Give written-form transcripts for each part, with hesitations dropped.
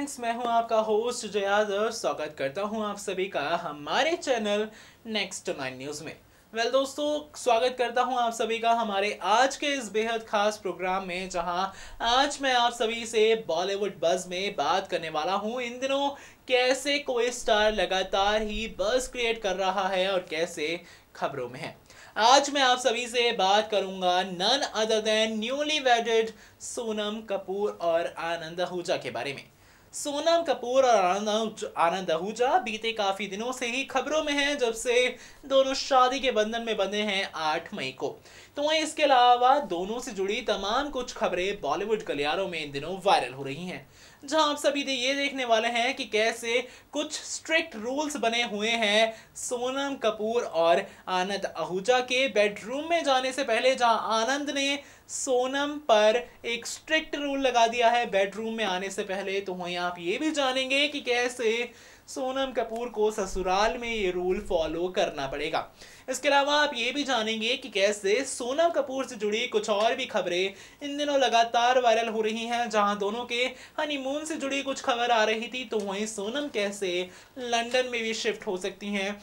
Friends, मैं हूं आपका होस्ट जय यादव। स्वागत करता हूं आप सभी का हमारे चैनल नेक्स्ट 9 न्यूज़ में। दोस्तों, स्वागत करता हूं आप सभी का हमारे आज के इस बेहद खास प्रोग्राम में, जहां आज मैं आप सभी से बॉलीवुड बज़ में बात करने वाला हूं। इन दिनों कैसे कोई स्टार लगातार ही बज़ क्रिएट कर रहा है और कैसे खबरों में है। आज मैं आप सभी से बात करूंगा none other than newly wedded Sonam Kapoor और आनंद आहूजा के बारे में। सोनम कपूर और आनंद आहूजा बीते काफी दिनों से ही खबरों में हैं, जब से दोनों शादी के बंधन में बंधे हैं 8 मई को। तो वहीं इसके अलावा दोनों से जुड़ी तमाम कुछ खबरें बॉलीवुड गलियारों में इन दिनों वायरल हो रही हैं, जहां आप सभी ये देखने वाले हैं कि कैसे कुछ स्ट्रिक्ट रूल्स बने हुए हैं सोनम कपूर और आनंद आहूजा के बेडरूम में जाने से पहले। जहां आनंद ने सोनम पर एक स्ट्रिक्ट रूल लगा दिया है बेडरूम में आने से पहले, तो वहीं आप ये भी जानेंगे कि कैसे सोनम कपूर को ससुराल में ये रूल फॉलो करना पड़ेगा। इसके अलावा आप ये भी जानेंगे कि कैसे सोनम कपूर से जुड़ी कुछ और भी खबरें इन दिनों लगातार वायरल हो रही हैं। जहां दोनों के हनीमून से जुड़ी कुछ खबर आ रही थी, तो वहीं सोनम कैसे लंदन में भी शिफ्ट हो सकती हैं,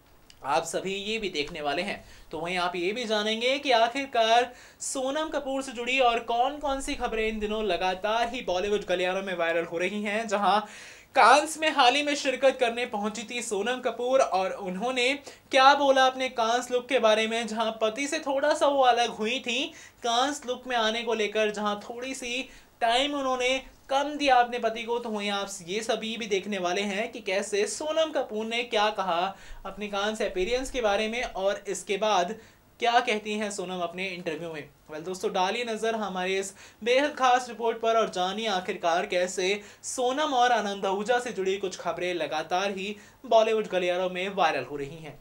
आप सभी ये भी देखने वाले हैं। तो वहीं आप ये भी जानेंगे कि आखिरकार सोनम कपूर से जुड़ी और कौन कौन सी खबरें इन दिनों लगातार ही बॉलीवुड गलियारों में वायरल हो रही हैं। जहां कांस में हाल ही में शिरकत करने पहुंची थी सोनम कपूर और उन्होंने क्या बोला अपने कांस लुक के बारे में, जहां पति से थोड़ा सा वो अलग हुई थी कांस लुक में आने को लेकर, जहां थोड़ी सी टाइम उन्होंने कम दिया अपने पति को। तो वहीं आप ये सभी भी देखने वाले हैं कि कैसे सोनम कपूर ने क्या कहा अपने कांस अपीयरेंस के बारे में और इसके बाद क्या कहती हैं सोनम अपने इंटरव्यू में। दोस्तों, डालिए नजर हमारे इस बेहद खास रिपोर्ट पर और जानिए आखिरकार कैसे सोनम और आनंद आहूजा से जुड़ी कुछ खबरें लगातार ही बॉलीवुड गलियारों में वायरल हो रही हैं।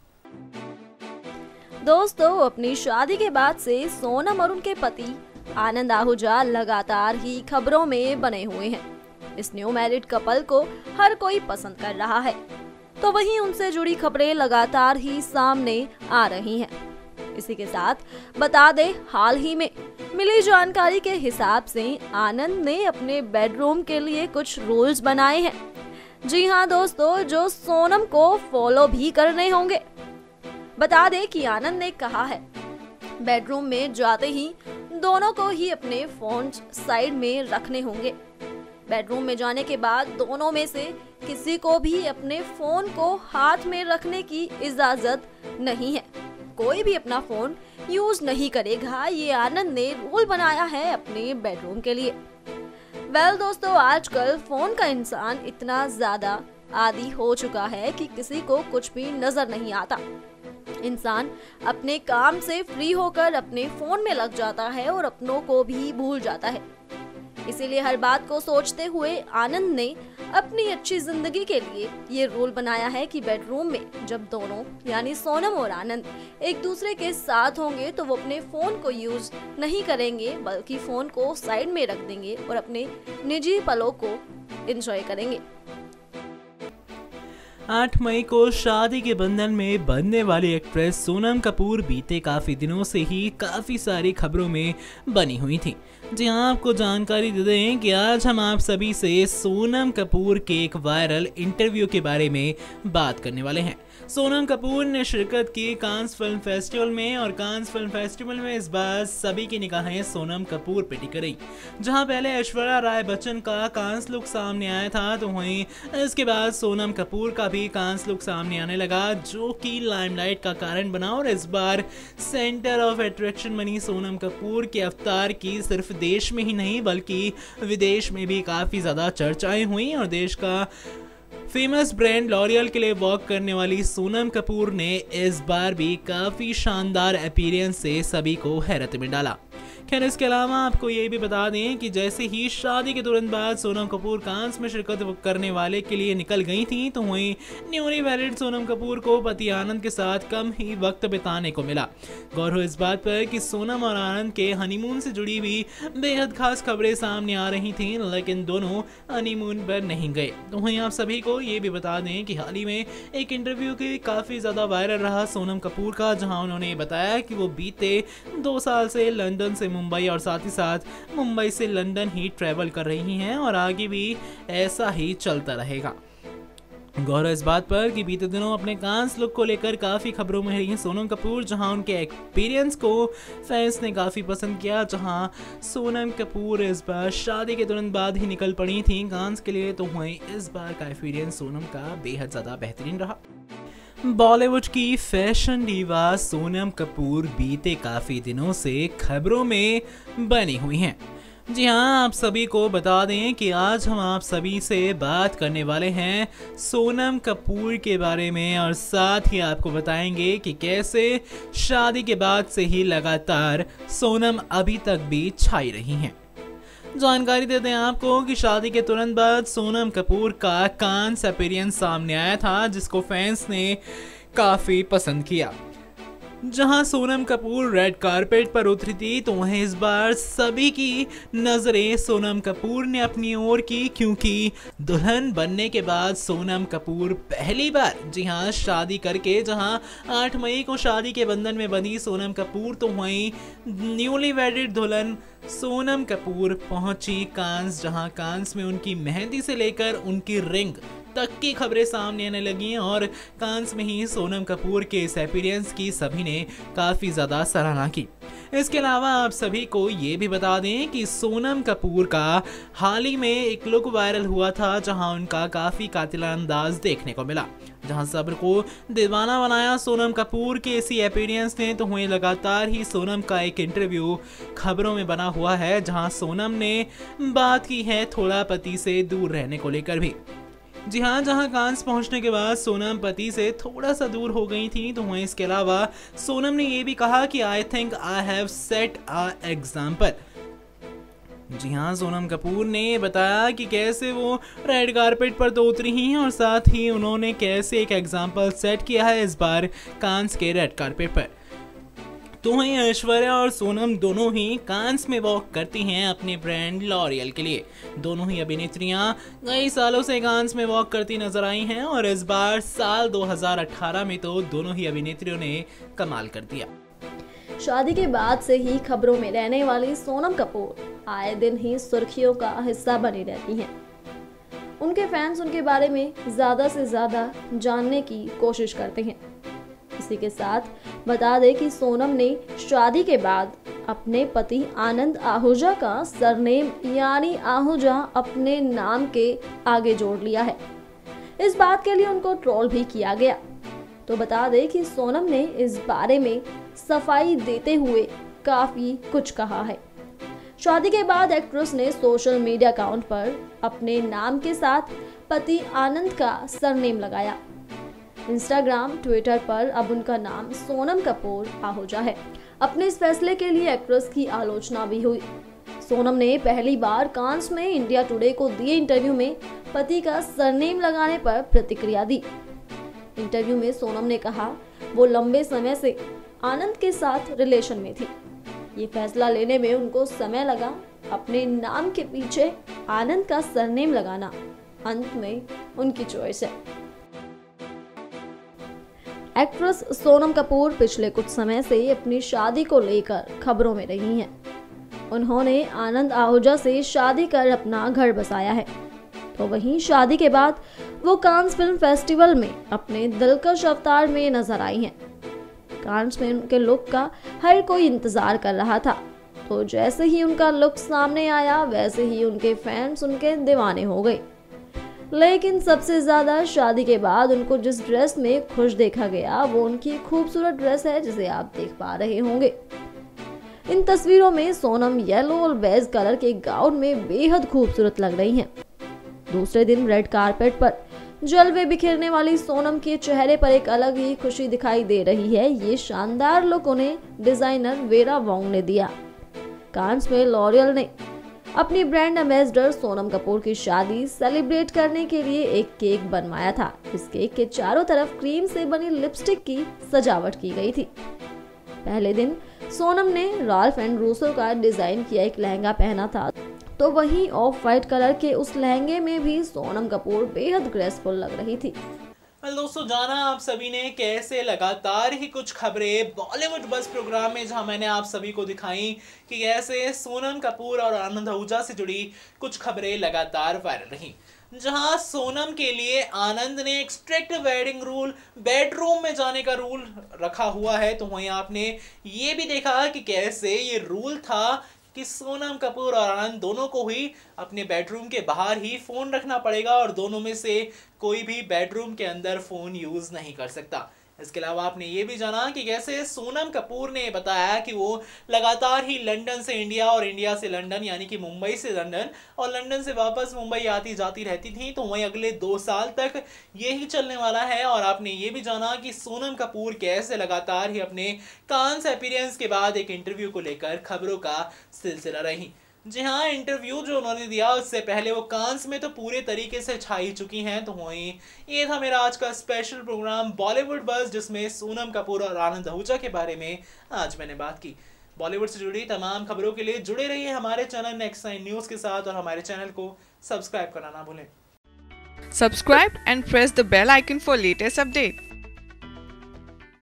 दोस्तों, अपनी शादी के बाद से सोनम और उनके पति आनंद आहूजा लगातार ही खबरों में बने हुए हैं। इस न्यू मैरिड कपल को हर कोई पसंद कर रहा है, तो वहीं उनसे जुड़ी खबरें लगातार ही सामने आ रही हैं। इसी के साथ बता दें, हाल ही में मिली जानकारी के हिसाब से आनंद ने अपने बेडरूम के लिए कुछ रूल्स बनाए हैं। जी हाँ दोस्तों, जो सोनम को फॉलो भी करने होंगे। बता दें कि आनंद ने कहा है, बेडरूम में जाते ही दोनों को ही अपने फोन साइड में रखने होंगे। बेडरूम में जाने के बाद दोनों में से किसी को भी अपने फोन को हाथ में रखने की इजाजत नहीं है। कोई भी अपना फोन यूज नहीं करेगा, ये आनंद ने रूल बनाया है अपने बेडरूम के लिए। दोस्तों, आजकल फोन का इंसान इतना ज्यादा आदी हो चुका है कि किसी को कुछ भी नजर नहीं आता। इंसान अपने काम से फ्री होकर अपने फोन में लग जाता है और अपनों को भी भूल जाता है। इसीलिए हर बात को सोचते हुए आनंद ने अपनी अच्छी जिंदगी के लिए ये रूल बनाया है कि बेडरूम में जब दोनों यानी सोनम और आनंद एक दूसरे के साथ होंगे, तो वो अपने फोन को यूज नहीं करेंगे, बल्कि फोन को साइड में रख देंगे और अपने निजी पलों को एंजॉय करेंगे। 8 मई को शादी के बंधन में बंधने वाली एक्ट्रेस सोनम कपूर बीते काफ़ी दिनों से ही काफ़ी सारी खबरों में बनी हुई थी। जी हाँ, आपको जानकारी दे दें कि आज हम आप सभी से सोनम कपूर के एक वायरल इंटरव्यू के बारे में बात करने वाले हैं। सोनम कपूर ने शिरकत की कांस फिल्म फेस्टिवल में और कांस फिल्म फेस्टिवल में इस बार सभी की निगाहें सोनम कपूर पे टिक गई। जहां पहले ऐश्वर्या राय बच्चन का कांस लुक सामने आया था, तो वहीं इसके बाद सोनम कपूर का भी कांस लुक सामने आने लगा, जो कि लाइमलाइट का कारण बना। और इस बार सेंटर ऑफ अट्रैक्शन बनी सोनम कपूर के अवतार की सिर्फ देश में ही नहीं बल्कि विदेश में भी काफी ज्यादा चर्चाएं हुई। और देश का फेमस ब्रांड लॉरियल के लिए वॉक करने वाली सोनम कपूर ने इस बार भी काफी शानदार अपीयरेंस से सभी को हैरत में डाला। खैर, इसके अलावा आपको ये भी बता दें कि जैसे ही शादी के तुरंत बाद सोनम कपूर कांस में शिरकत करने वाले के लिए निकल गई थी, तो वहीं न्यूली मैरिड सोनम कपूर को पति आनंद के साथ कम ही वक्त बिताने को मिला। गौर हो इस बात पर कि सोनम और आनंद के हनीमून से जुड़ी हुई बेहद खास खबरें सामने आ रही थी, लेकिन दोनों हनीमून पर नहीं गए। तो वहीं आप सभी को ये भी बता दें कि हाल ही में एक इंटरव्यू की काफी ज्यादा वायरल रहा सोनम कपूर का, जहां उन्होंने बताया कि वो बीते 2 साल से लंदन से मुंबई और साथ ही साथ मुंबई से लंदन ही ट्रैवल कर रही हैं और आगे भी ऐसा ही चलता रहेगा। गौर इस बात पर कि बीते दिनों अपने कांस लुक को लेकर काफ़ी खबरों में रही सोनम कपूर, जहां उनके एक्सपीरियंस को फैंस ने काफ़ी पसंद किया। जहां सोनम कपूर इस बार शादी के तुरंत बाद ही निकल पड़ी थी कांस के लिए, तो वहीं इस बार का एक्सपीरियंस सोनम का बेहद ज़्यादा बेहतरीन रहा। बॉलीवुड की फैशन डीवा सोनम कपूर बीते काफ़ी दिनों से खबरों में बनी हुई हैं। जी हाँ, आप सभी को बता दें कि आज हम आप सभी से बात करने वाले हैं सोनम कपूर के बारे में और साथ ही आपको बताएंगे कि कैसे शादी के बाद से ही लगातार सोनम अभी तक भी छाई रही हैं। जानकारी देते हैं आपको कि शादी के तुरंत बाद सोनम कपूर का कांस अपीयरेंस सामने आया था, जिसको फैंस ने काफ़ी पसंद किया। जहां सोनम कपूर रेड कारपेट पर उतरी थी, तो वहीं इस बार सभी की नजरें सोनम कपूर ने अपनी ओर की, क्योंकि दुल्हन बनने के बाद सोनम कपूर पहली बार जी हां शादी करके, जहां 8 मई को शादी के बंधन में बंधी सोनम कपूर, तो वहीं न्यूली वेडिड दुल्हन सोनम कपूर पहुंची कांस, जहां कांस में उनकी मेहंदी से लेकर उनकी रिंग तक की खबरें सामने आने लगी और कांस में ही सोनम कपूर के इस अपीयरेंस की सभी ने काफ़ी ज़्यादा सराहना की। इसके अलावा आप सभी को ये भी बता दें कि सोनम कपूर का हाल ही में एक लुक वायरल हुआ था, जहां उनका काफ़ी कातिलाना अंदाज देखने को मिला, जहां सब्र को दीवाना बनाया सोनम कपूर के इसी अपीयरेंस ने। तो हुए लगातार ही सोनम का एक इंटरव्यू खबरों में बना हुआ है, जहां सोनम ने बात की है थोड़ा पति से दूर रहने को लेकर भी। जी हाँ, जहां कांस पहुंचने के बाद सोनम पति से थोड़ा सा दूर हो गई थी, तो वहीं इसके अलावा सोनम ने ये भी कहा कि I think I have set a example. जी हाँ, सोनम कपूर ने बताया कि कैसे वो रेड कारपेट पर तो उतरी ही हैं और साथ ही उन्होंने कैसे एक एग्जाम्पल सेट किया है इस बार कांस के रेड कारपेट पर। तो वहीं ऐश्वर्या और सोनम दोनों ही कांस में वॉक करती हैं अपने ब्रांड लॉरियल के लिए। दोनों ही अभिनेत्रियां कई सालों से कांस में वॉक करती नजर आई हैं और इस बार साल 2018 में तो दोनों ही अभिनेत्रियों ने कमाल कर दिया। शादी के बाद से ही खबरों में रहने वाली सोनम कपूर आए दिन ही सुर्खियों का हिस्सा बनी रहती हैं। उनके फैंस उनके बारे में ज्यादा से ज्यादा जानने की कोशिश करते हैं। इसी के साथ बता दें कि सोनम ने शादी के बाद अपने पति आनंद आहूजा का सरनेम यानी आहूजा अपने नाम के आगे जोड़ लिया है। इस बात के लिए उनको ट्रोल भी किया गया। तो बता दें कि सोनम ने इस बारे में सफाई देते हुए काफी कुछ कहा है। शादी के बाद एक्ट्रेस ने सोशल मीडिया अकाउंट पर अपने नाम के साथ पति आनंद का सरनेम लगाया। इंस्टाग्राम, ट्विटर पर अब उनका नाम सोनम कपूर आहूजा है। अपने इस फैसले के लिए एक्ट्रेस की आलोचना भी हुई। सोनम ने पहली बार कांस में इंडिया टुडे को दिए इंटरव्यू में पति का सरनेम लगाने पर प्रतिक्रिया दी। इंटरव्यू में सोनम ने कहा वो लंबे समय से आनंद के साथ रिलेशन में थी। ये फैसला लेने में उनको समय लगा। अपने नाम के पीछे आनंद का सरनेम लगाना अंत में उनकी चॉइस है। एक्ट्रेस सोनम कपूर पिछले कुछ समय से अपनी शादी को लेकर खबरों में रही हैं। उन्होंने आनंद आहूजा से शादी कर अपना घर बसाया है। तो वहीं शादी के बाद वो कांस फिल्म फेस्टिवल में अपने दिलकश अवतार में नजर आई हैं। कांस में उनके लुक का हर कोई इंतजार कर रहा था। तो जैसे ही उनका लुक सामने आया, वैसे ही उनके फैंस उनके दीवाने हो गए। लेकिन सबसे ज्यादा शादी के बाद उनको जिस ड्रेस में खुश देखा गया, वो उनकी खूबसूरत ड्रेस है, जिसे आप देख पा रहे होंगे। इन तस्वीरों में सोनम येलो और बेज कलर के गाउन में बेहद खूबसूरत लग रही हैं। दूसरे दिन रेड कारपेट पर जलवे बिखेरने वाली सोनम के चेहरे पर एक अलग ही खुशी दिखाई दे रही है। ये शानदार लुक उन्हें डिजाइनर वेरा वोंग ने दिया। कांस में लॉरियल ने अपनी ब्रांड एम्बेसडर सोनम कपूर की शादी सेलिब्रेट करने के लिए एक केक बनवाया था। इस केक के चारों तरफ क्रीम से बनी लिपस्टिक की सजावट की गई थी। पहले दिन सोनम ने राल्फ एंड रूसो का डिजाइन किया एक लहंगा पहना था, तो वहीं ऑफ वाइट कलर के उस लहंगे में भी सोनम कपूर बेहद ग्रेसफुल लग रही थी। दोस्तों, जाना आप सभी ने कैसे लगातार ही कुछ खबरें बॉलीवुड बस प्रोग्राम में, जहां मैंने आप सभी को दिखाई कि कैसे सोनम कपूर और आनंद आहूजा से जुड़ी कुछ खबरें लगातार वायरल रही। जहां सोनम के लिए आनंद ने एक स्ट्रिक्ट वेडिंग रूल, बेडरूम में जाने का रूल रखा हुआ है, तो वहीं आपने ये भी देखा कि कैसे ये रूल था कि सोनम कपूर और आनंद दोनों को ही अपने बेडरूम के बाहर ही फोन रखना पड़ेगा और दोनों में से कोई भी बेडरूम के अंदर फोन यूज नहीं कर सकता। इसके अलावा आपने ये भी जाना कि कैसे सोनम कपूर ने बताया कि वो लगातार ही लंदन से इंडिया और इंडिया से लंदन, यानी कि मुंबई से लंदन और लंदन से वापस मुंबई आती जाती रहती थी, तो वहीं अगले 2 साल तक यही चलने वाला है। और आपने ये भी जाना कि सोनम कपूर कैसे लगातार ही अपने कांस अपीयरेंस के बाद एक इंटरव्यू को लेकर खबरों का सिलसिला रही। जी हाँ, इंटरव्यू जो उन्होंने दिया उससे पहले वो कांस में तो पूरे तरीके से छाई चुकी हैं। तो वहीं ये था मेरा आज का स्पेशल प्रोग्राम बॉलीवुड बस, जिसमें सोनम कपूर और आनंद आहूजा के बारे में आज मैंने बात की। बॉलीवुड से जुड़ी तमाम खबरों के लिए जुड़े रहिए हमारे चैनल नेक्स्ट 9 न्यूज़ के साथ और हमारे चैनल को सब्सक्राइब करना ना भूलें। Subscribe and press the bell icon for latest updates.